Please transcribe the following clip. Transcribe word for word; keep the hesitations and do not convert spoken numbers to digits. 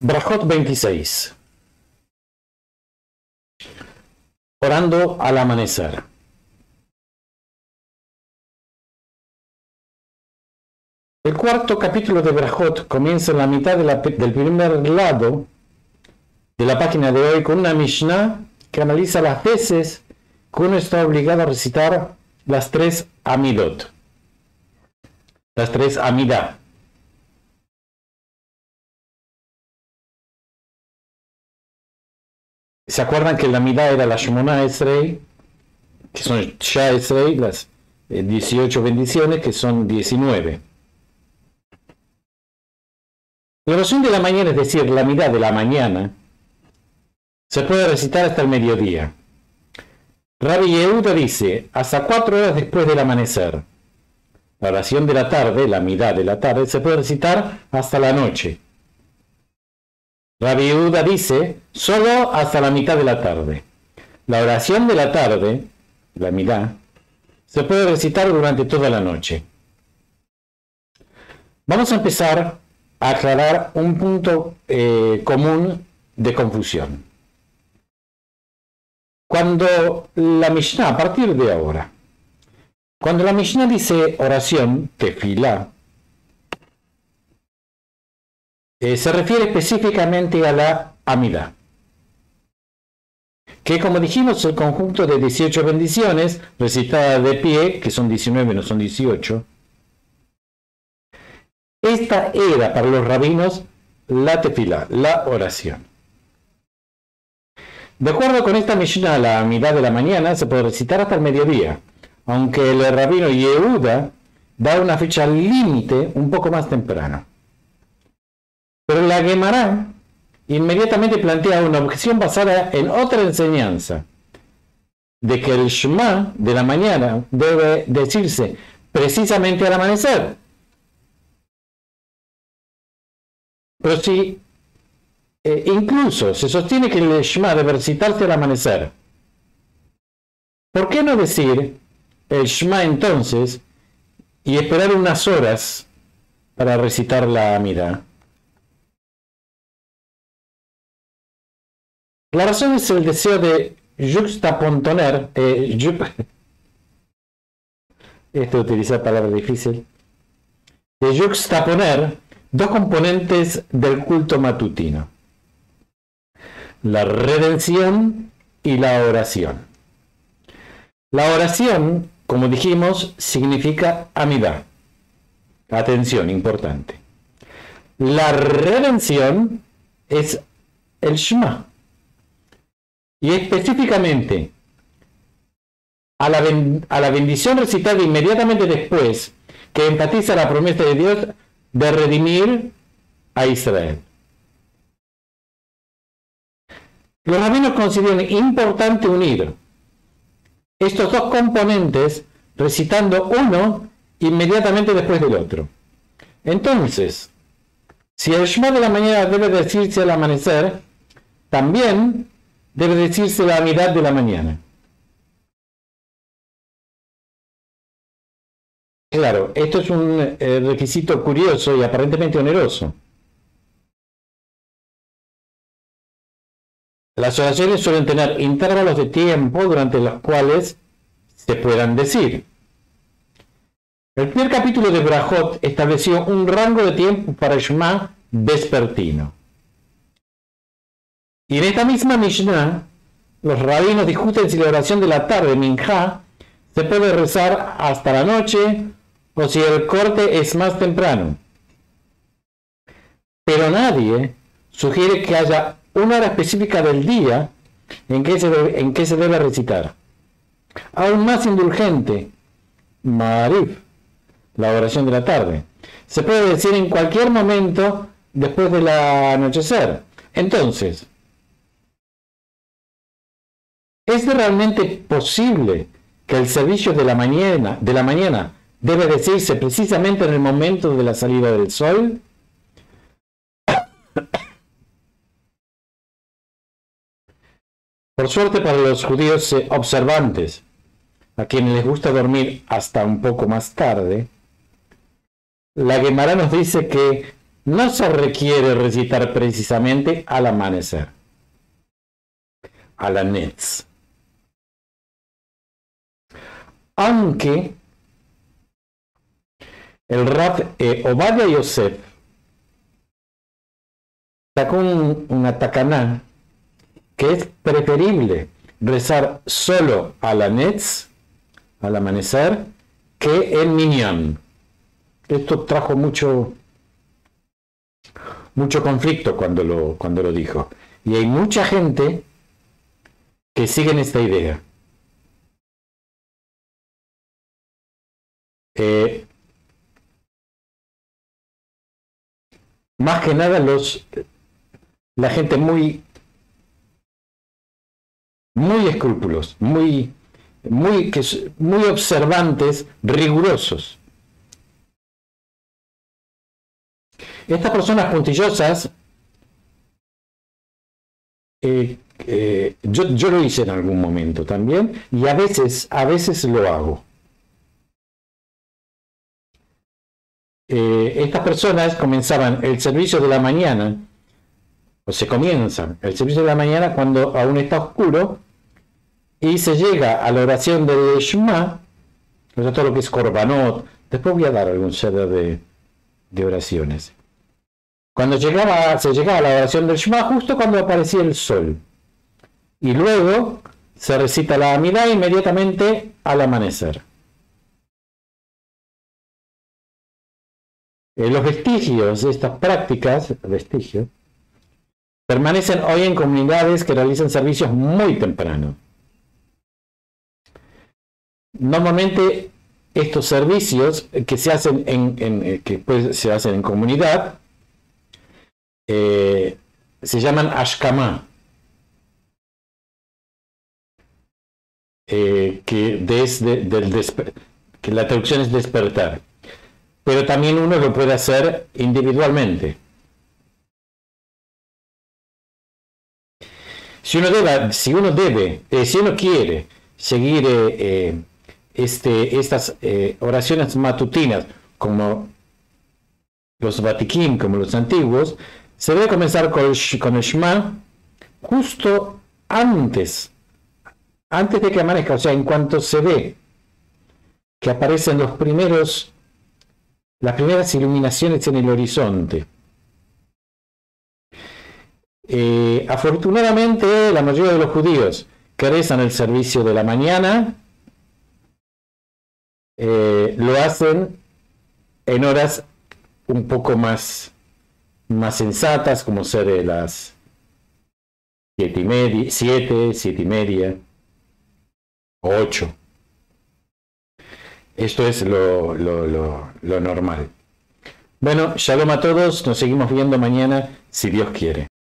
Brajot veintiséis. Orando al amanecer. El cuarto capítulo de Brajot comienza en la mitad de la, del primer lado de la página de hoy con una Mishnah que analiza las veces que uno está obligado a recitar las tres Amidot, las tres Amidah. ¿Se acuerdan que la Amidah era la Shemona Esrei, que son Shah Esrei, las dieciocho bendiciones, que son diecinueve? La oración de la mañana, es decir, la Amidah de la mañana, se puede recitar hasta el mediodía. Rabbi Yehuda dice, hasta cuatro horas después del amanecer. La oración de la tarde, la Amidah de la tarde, se puede recitar hasta la noche. Rabbi Yehuda dice, solo hasta la mitad de la tarde. La oración de la tarde, la Amidah, se puede recitar durante toda la noche. Vamos a empezar a aclarar un punto eh, común de confusión. Cuando la Mishnah, a partir de ahora, cuando la Mishnah dice oración, tefilá, eh, se refiere específicamente a la Amidah, que, como dijimos, es el conjunto de dieciocho bendiciones recitadas de pie, que son diecinueve, no son dieciocho. Esta era para los rabinos la tefilá, la oración. De acuerdo con esta Mishnah, la Amidah de la mañana se puede recitar hasta el mediodía, aunque el rabino Yehuda da una fecha límite un poco más temprano. Pero la Gemara inmediatamente plantea una objeción basada en otra enseñanza, de que el Shema de la mañana debe decirse precisamente al amanecer. Pero si eh, incluso se sostiene que el Shema debe recitarse al amanecer, ¿por qué no decir el Shema entonces y esperar unas horas para recitar la Amidah? La razón es el deseo de juxtaponer, eh, ju este utiliza palabra difícil, de juxtaponer dos componentes del culto matutino: la redención y la oración. La oración, como dijimos, significa Amidah. Atención, importante. La redención es el Shema. Y específicamente a la, a la bendición recitada inmediatamente después, que enfatiza la promesa de Dios de redimir a Israel. Los rabinos consideran importante unir estos dos componentes recitando uno inmediatamente después del otro. Entonces, si el Shema de la mañana debe decirse al amanecer, también debe decirse la Amidah de la mañana. Claro, esto es un eh, requisito curioso y aparentemente oneroso. Las oraciones suelen tener intervalos de tiempo durante los cuales se puedan decir. El primer capítulo de Brajot estableció un rango de tiempo para el Shema vespertino. Y en esta misma Mishnah, los rabinos discuten si la oración de la tarde, Minjá, se puede rezar hasta la noche o si el corte es más temprano. Pero nadie sugiere que haya una hora específica del día en que se debe, en que se debe recitar. Aún más indulgente, Ma'arif, la oración de la tarde, se puede decir en cualquier momento después del anochecer. Entonces, ¿es realmente posible que el servicio de la mañana, de la mañana debe decirse precisamente en el momento de la salida del sol? Por suerte para los judíos observantes, a quienes les gusta dormir hasta un poco más tarde, la Gemara nos dice que no se requiere recitar precisamente al amanecer, a la netz. Aunque el Rav eh, Ovadia Yosef sacó un, una tacaná que es preferible rezar solo a la netz, al amanecer, que el minyan. Esto trajo mucho, mucho conflicto cuando lo, cuando lo dijo. Y hay mucha gente que sigue esta idea. Eh, más que nada los, la gente muy, muy escrúpulos, muy, muy, que, muy observantes, rigurosos. Estas personas puntillosas, eh, eh, yo, yo lo hice en algún momento también, y a veces, a veces lo hago. Eh, estas personas comenzaban el servicio de la mañana, o se comienzan el servicio de la mañana cuando aún está oscuro, y se llega a la oración del Shema, o sea, todo lo que es Korbanot. Después voy a dar algún set de, de oraciones. Cuando llegaba, se llegaba a la oración del Shema justo cuando aparecía el sol. Y luego se recita la Amidá inmediatamente al amanecer. Eh, los vestigios de estas prácticas, vestigios, permanecen hoy en comunidades que realizan servicios muy temprano. Normalmente estos servicios que se hacen en, en que pues se hacen en comunidad eh, se llaman ashkamá, eh, que desde del desper, que la traducción es despertar, pero también uno lo puede hacer individualmente. Si uno debe, si uno debe, eh, si uno quiere seguir eh, eh, este, estas eh, oraciones matutinas como los Vatikim, como los antiguos, se debe comenzar con el, con el Shema justo antes, antes de que amanezca, o sea, en cuanto se ve que aparecen los primeros, las primeras iluminaciones en el horizonte. Eh, afortunadamente, la mayoría de los judíos que rezan el servicio de la mañana eh, lo hacen en horas un poco más, más sensatas, como ser de las siete y media, siete, siete y media, ocho. Esto es lo, lo, lo, lo normal. Bueno, shalom a todos, nos seguimos viendo mañana, si Dios quiere.